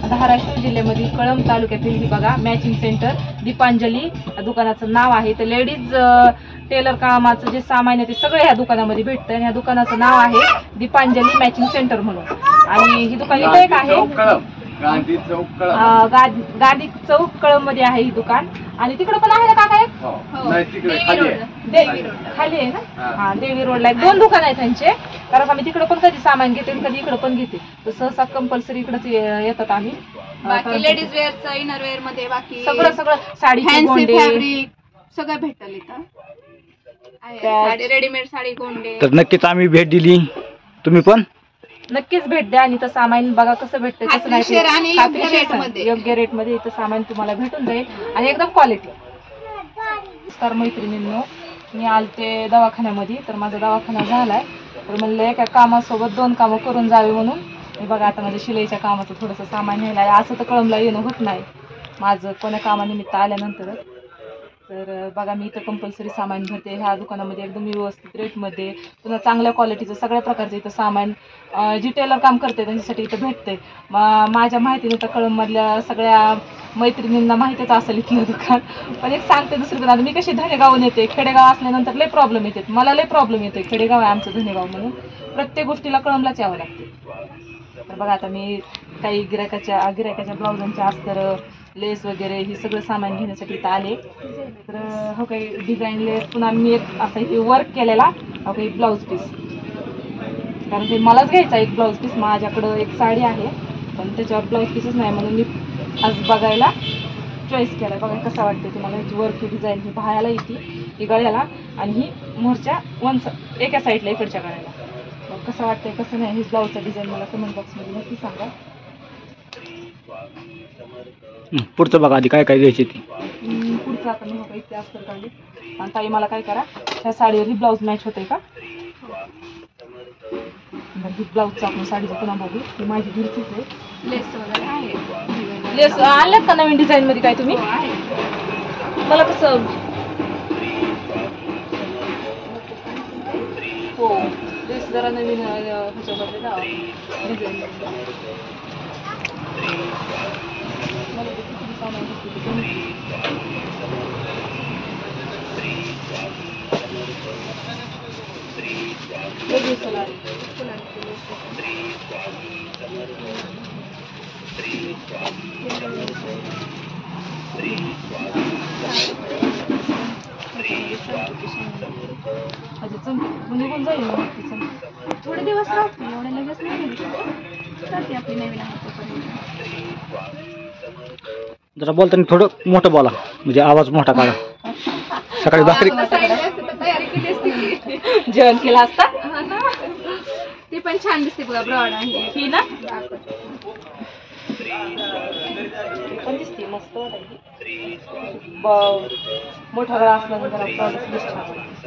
धाराशिव जिल्ह्यामध्ये कळंब तालुक्यातील ही बघा मॅचिंग सेंटर दीपांजली दुकानाचं नाव आहे. तर लेडीज टेलर कामाचं जे सामान आहे ते सगळं ह्या दुकानामध्ये भेटतं आणि ह्या दुकानाचं नाव आहे दीपांजली मॅचिंग सेंटर म्हणून. आणि ही दुकान इथं एक आहे गांधी चौक कळंब मध्ये आहे ही दुकान. आणि तिकडे पण आहे ना काका एक खाली आहे ना. हा देवी रोडला एक 2 दुकान आहेत त्यांचे. कारण आम्ही तिकडे पण कधी सामान घेते कधी इकडे पण घेते. तर सहसा कंपल्सरी इकडेच येतात आम्ही. बाकी लेडीज वेअरचं इनर वेअर मध्ये बाकी सगळं साडी फॅब्रिक सगळं भेटेल इथं. साडी रेडीमेड साडी गोंडे. तर नक्कीच आम्ही भेट दिली, तुम्ही पण नक्कीच भेट द्या. आणि तर सामान बघा कसं भेटतं कसं नाही. योग्य रेट मध्ये इथं सामान तुम्हाला भेटून जाईल आणि एकदम क्वालिटी. तर मैत्रिणींनो, मी आलते दवाखान्यामध्ये. तर माझा दवाखाना झालाय. तर म्हणलं एका कामासोबत 2 कामं करून जावे म्हणून मी बघा आता माझ्या शिलाईच्या कामाचं थोडंसं सामान न्यायला. असं तर कळंबला येणं होत नाही माझं कोणा कामानिमित्त आल्यानंतरच. तर बघा मी इथं कंपल्सरी सामान भरते. ह्या दुकानामध्ये एकदम व्यवस्थित रेटमध्ये पुन्हा चांगल्या क्वालिटीचं सगळ्या प्रकारचं इथं सामान जी टेलर काम करते त्यांच्यासाठी इथं भेटते. माझ्या माहितीने तर कळंबमधल्या सगळ्या मैत्रिणींना माहितीच असेल इथलं दुकान. पण एक सांगते दुसरीकडे, आता मी कशी धनेगावून येते, खेडेगाव असल्यानंतर लय प्रॉब्लेम येते. मला लय प्रॉब्लेम येते. खेडेगाव आहे आमचं धनेगाव म्हणून प्रत्येक गोष्टीला कळंबलाच यावं लागते. तर बघा आता मी काही गिरायकाच्या ब्लाउजांच्या अस्तर लेस वगैरे हे सगळं सामान घेण्यासाठी इथं आले. तर हो काही डिझाईन लेस पुन्हा मी एक असं हे वर्क केलेला हो काही ब्लाऊज पीस. कारण ते मलाच घ्यायचा एक ब्लाऊज पीस. माझ्याकडं एक साडी आहे पण त्याच्यावर ब्लाऊज पीसच नाही म्हणून मी आज बघायला चॉईस केला. बघा कसा वाटते तुम्हाला ह्याची वर्क डिझाईन. ही बाह्याला येते, ही गळ्याला आणि ही मोरच्या एका साईडला इकडच्या गळ्याला. मग कसं वाटतंय कसं नाही हे ब्लाऊजचं डिझाईन मला कमेंट बॉक्समध्ये नक्की सांगा. पुढचं बघा आधी काय काय द्यायची ती. पुढचं आता मी इथे अस्तर काढली. आणि ताई मला काय करा, ह्या साडीवर ही ब्लाऊज मॅच होते का ही ब्लाऊजचं आपण साडीचं पुन्हा बघू. ही माझी घरचीच आहे. लेस वगैरे आहे. लेस आणल्यात का नवीन डिझाईन मध्ये काय तुम्ही? मला कसं हो लेस जरा नवीन ह्याच्यामध्ये ना डिझाईन मला किती सामान निघून जाईल. थोडे दिवस राहते, एवढे लगेच नाही करते आपली नवीन आहे. जरा बोलताना थोडं मोठं बोला म्हणजे आवाज मोठा काढा. सकाळी भाकरी तयारी केली असते, जेवण केलं असता. ती पण छान दिसते बघा ब्रॉड आहे ही ना पण दिसते मस्त मोठा गळा असला तर प्रॉडक्ट दिसतो.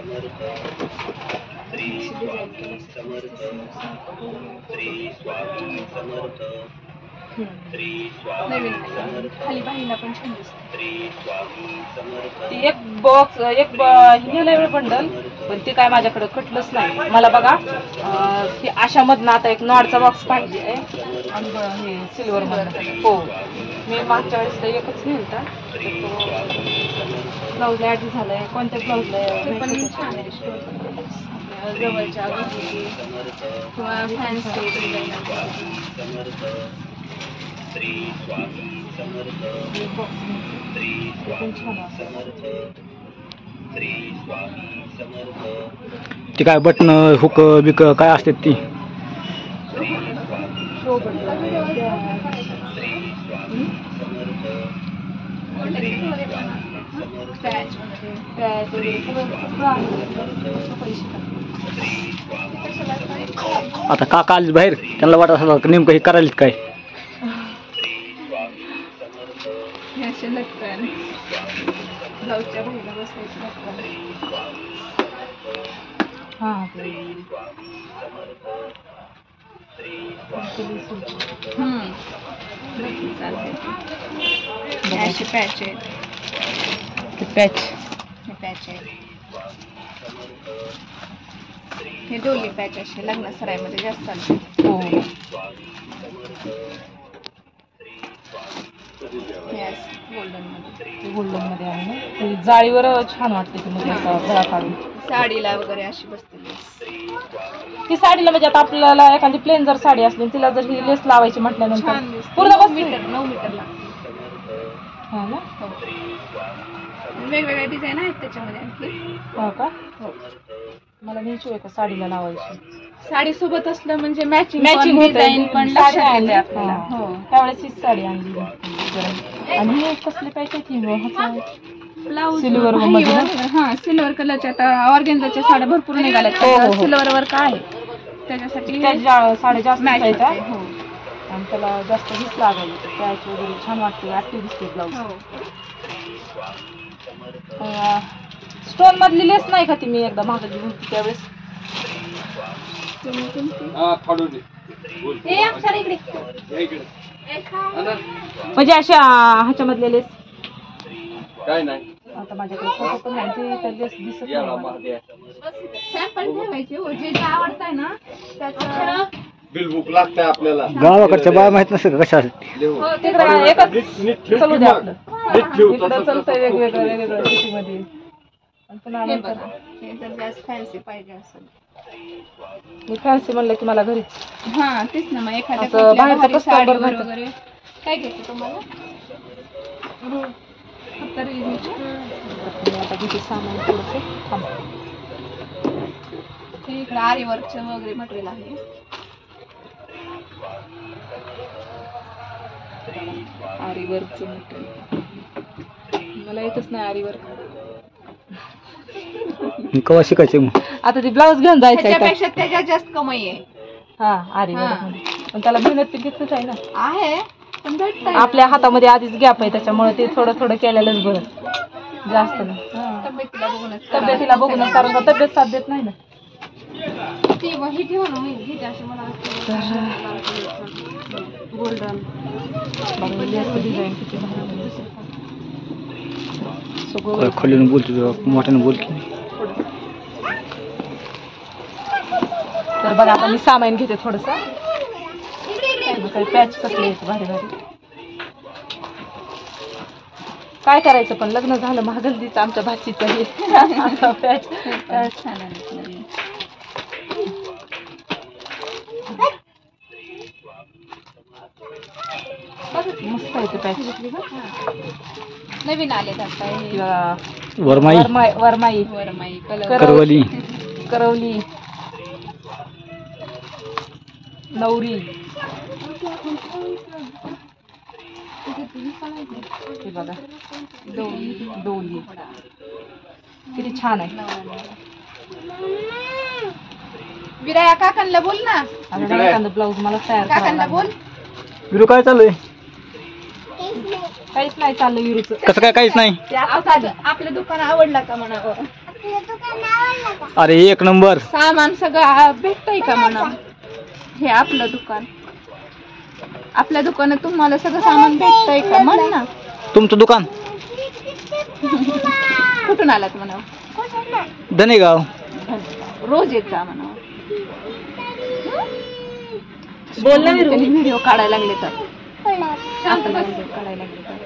नवीन खाली बाईला पण छान दिसते. एक बॉक्स एक नेलं बंडल पण ते काय माझ्याकडे कटलंच नाही. मला बघा हे अशामधनं आता एक नॉडचा बॉक्स पाहिजे आणि हे सिल्वर मधनं. हो मी मागच्या वेळेस तर एकच नेलता. ब्लाऊजला ॲड झालंय. कोणत्या ब्लाऊजला पण छान आहे. जवळच्या किंवा फॅन्सी डिझाईन ती काय बटन हुक बिक काय असते ती. आता काका आलीच बाहेर, त्यांना वाटत असं नेमकं हे करायला काय. ब्लाऊजच्या बाहेर बसायचं अशी पॅच आहेत. पॅच आहेत हे डोली पॅच असे लग्न सराईमध्ये जास्त चालते. हो गोल्डन मध्ये गोल्डन मध्ये आहे ना ती जाळीवर छान वाटते ती म्हणजे असं गळा काढून साडीला वगैरे अशी बसते ती साडीला म्हणजे आता आपल्याला एखादी प्लेन जर साडी असली तिला जर ही लेस लावायची म्हटल्यानंतर पूर्ण 9 मीटर लागते. हा ना वेगवेगळ्या डिझाईन आहेत त्याच्यामध्ये आणखी. हो का मला न्यायची आहे का साडीला लावायची साडी सोबत असलं म्हणजे मॅचिंग मॅचिंग डिझाईन पण लक्षात येते आपल्याला. हो त्यावेळेस हीच साडी आणली आणि हे कसले पाहिजे ती ब्लाऊज सिल्वर हा सिल्वर कलरच्या आता ऑर्गेन्झाच्या साड्या भरपूर निघाल्यात. सिल्वर वर काय त्याच्यासाठी साड्या जास्त मॅच पाहिजे हो. आणि त्याला जास्त हीच लागायची त्याची वगैरे छान वाटते ऍक्टिव्ह दिसते ब्लाऊज. स्टोन मधली लेस नाही का ती मी एकदा मागं घेऊन त्यावेळेस म्हणजे अशा ह्याच्यामधले लेस काय नाही आता माझ्याकडे फोटो पण नाही ते लेस दिसत नाही सॅम्पल ठेवायचे हो जे जे आवडतंय ना त्याचं बिल बुक लागतंय आपल्याला गावाकडच्या बाया माहित नसेल का कशा असतात हो तिकडं एकच चलू द्या आपलं ठेव इकडं चालतंय वेगवेगळं सिटीमध्ये पुन्हा हे नंतर बघा हे जर जास्त फॅन्सी पाहिजे असेल मी फॅन्सी म्हणलं की मला घरीच हा तेच ना मग एखाद्या असं कुठल्या बाहेरचं भारी कसं साडीवर बरं वगैरे काय घ्यायचं तुम्हाला फक्त रेडीमेड. आता किती सामान थोडंसं थांब हे इकडे आरी वर्कचं वगैरे मटेरियल आहे. आरी वर्कचं मला येतच नाही आरी वर्क कवा शिकायचे मग आता ती ब्लाऊज घेऊन जायचं आहे का? त्याच्यापेक्षा त्याच्यात जास्त कमाई आहे. हा आरी वर्क मध्ये पण त्याला मेहनत घेतच आहे ना आहे पण भेटतंय आपल्या हातामध्ये आधीच गॅप आहे त्याच्यामुळे ते थोडं थोडं केलेलंच बरं जास्त नाही तब्येतीला बघूनच तब्येतीला बघूनच कारण का तब्येत साथ देत नाही ना ती वही ठेवा ना मी घेते अशी मला गोल्डन डिझाईन किती भारी सगळं खोलीनं बोलतो मोठ्यानं बोल की तर बघा आता मी सामान घेते थोडस काही पॅच कसले आहेत भारी भारी काय करायचं पण लग्न झालं महागल्दीच आमच्या भाचीचं हे पॅच छान आहे. मस्त आहे ते पॅच नवीन आले आता हे वरमाई वरमाई वरमाई कलर करवली करवली नवरी हे बघा डोली किती छान आहे. विराया काकांना बोल ना आता एखादं ब्लाऊज मला तयार करावं काकांना लागेल. बोल विरू काय चाललंय काहीच नाही चाललं विरूचं कसं काय काहीच नाही ते आपलं दुकान आवडलं का म्हणावं अरे एक नंबर सामान सगळं भेटतंय का म्हणा हे आपलं दुकान आपल्या दुकानात तुम्हाला सगळं सामान भेटतंय का म्हण ना तुमचं दुकान कुठून आलात म्हणा धनेगाव रोज येत जा म्हणा बोल ना विरू. व्हिडिओ काढायला लागले तर आपला व्हिडिओ काढायला लागले तर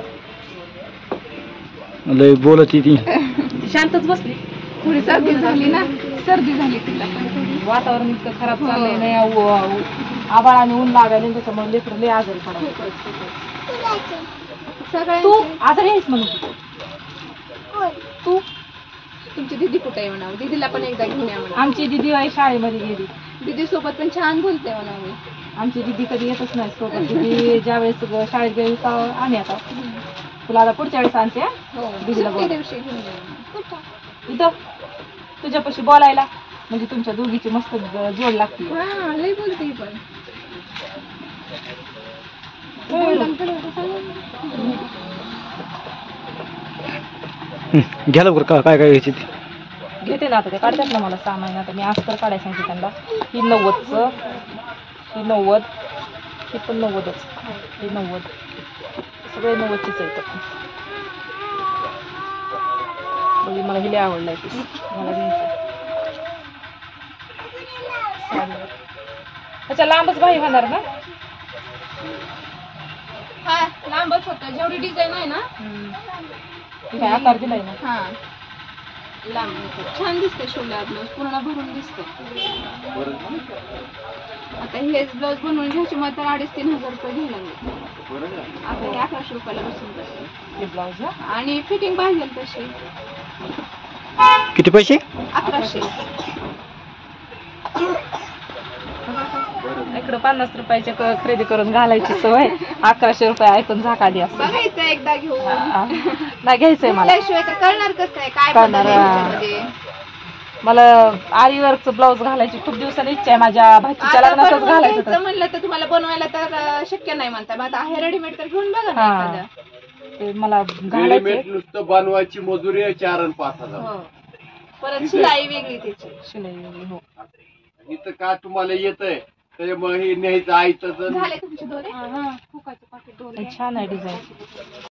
लय बोलती ती शांतच बसली थोडी सर्दी झाली ना सर्दी झाली तिला पण थोडी. वातावरण इतकं खराब चाललंय नाही आभाळाने ऊन लागायला त्याच्यामुळे लेकरं लय आजारी पडायला सगळ्या तू आजारी आहेस म्हणून तू तुमची दीदी कुठे आहे म्हणावं दीदीला पण एकदा घेऊन या म्हणा आमची दिदी आहे शाळेमध्ये गेली दीदी सोबत पण छान बोलते म्हणावं आमची दिदी कधी येतच नाही सोबत दिदी ज्या वेळेस शाळेत गेली तर आणि आता तुला आता पुढच्या वेळेस आणते हा? हो दीदीला बोल. सुट्टी दिवशी घेऊन जा इथं तुझ्यापाशी बोलायला म्हणजे तुमच्या दोघीची मस्त जोड लागते हा लई बोलते ही पण घ्या लवकर काय काय घ्यायची घेते ना आता ते काढतात ना मला सामान आता मी आज तर काढायला सांगते त्यांना ही 90चं ही 90 ही पण 90च ही 90 सगळे 90चीच आहेत बघी मला हिले आवडलं आहे मला घ्यायचं अच्छा लांबच बाई होणार ना हा लांब लांबच होतं, जेवढी डिझाईन आहे ना हे काय आकार दिलाय ना. हा लांब होतं. छान दिसते शिवला ब्लाऊज, पूर्ण भरून दिसतं. आता हेच ब्लाऊज बनवून घ्यायचे मग तर 2,500-3,000 रुपये घ्यायला लागले. आता हे 1100 रुपयाला बसून जाते. हे ब्लाऊज आणि फिटिंग पाहिजे तशी किती पैसे? 1100. इकडं 50 रुपयाचे खरेदी करून घालायची सवय, 1100 रुपये ऐकून झाकाडी असते. बघायचं एकदा घेऊन, नाही घ्यायचंय मला. त्याशिवाय तर कळणार कसं आहे काय कळणार, बदल आहे त्याच्यामध्ये. मला आरी वर्कचं ब्लाऊज घालायची खूप दिवसांनी इच्छा आहे. माझ्या भाचीच्या आता लग्नातच बनवून घालायचं घ्यायचं म्हणलं तर तुम्हाला बनवायला तर शक्य नाही म्हणता. मग आता आहे रेडीमेड तर घेऊन बघा ना हा. एखादं. ते मला घालायचं. रेडीमेड नुसतं बनवायची मजुरी आहे 4 आणि 5,000. हो. परत शिलाई वेगळी त्याची. शिलाई वेगळी, हो. इथं का तुम्हाला येतंय त्याच्यामुळे हे न्यायचं आयचं झाले तुमचे दोरे? छान आहे डिझाईन.